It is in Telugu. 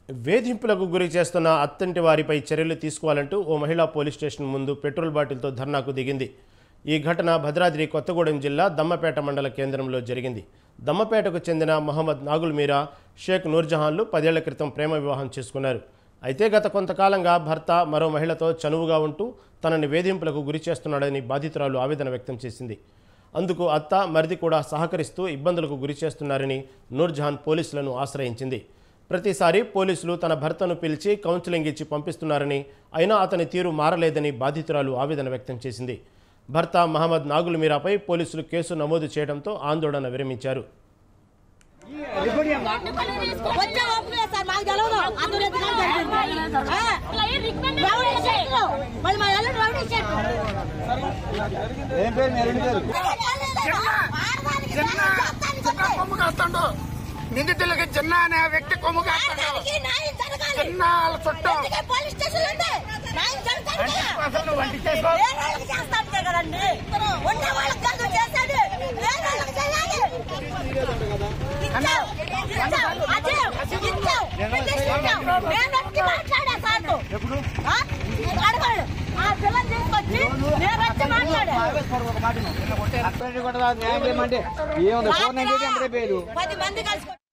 వేధింపులకు గురి చేస్తున్న అత్తంటి వారిపై చర్యలు తీసుకోవాలంటూ ఓ మహిళా పోలీస్ స్టేషన్ ముందు పెట్రోల్ బాటిల్తో ధర్నాకు దిగింది. ఈ ఘటన భద్రాద్రి కొత్తగూడెం జిల్లా దమ్మపేట మండల కేంద్రంలో జరిగింది. దమ్మపేటకు చెందిన మహమ్మద్ నాగుల్ మీరా, షేక్ నూర్జహాన్లు 10 ఏళ్ల క్రితం ప్రేమ వివాహం చేసుకున్నారు. అయితే గత కొంతకాలంగా భర్త మరో మహిళతో చనువుగా ఉంటూ తనని వేధింపులకు గురి చేస్తున్నాడని బాధితురాలు ఆవేదన వ్యక్తం చేసింది. అందుకు అత్త, మరిది కూడా సహకరిస్తూ ఇబ్బందులకు గురి చేస్తున్నారని నూర్జహాన్ పోలీసులను ఆశ్రయించింది. ప్రతిసారి పోలీసులు తన భర్తను పిలిచి కౌన్సిలింగ్ ఇచ్చి పంపిస్తున్నారని, అయినా అతని తీరు మారలేదని బాధితురాలు ఆవేదన వ్యక్తం చేసింది. భర్త మహమ్మద్ నాగుల్ మీరాపై పోలీసులు కేసు నమోదు చేయడంతో ఆందోళన విరమించారు. నిందితులకి చిన్న అనే వ్యక్తి కొమ్ము కాస్తాడు. చిన్న చుట్టం న్యాయం చేయమంటే ఏముంది 498 పేరు 10 మంది కలిసి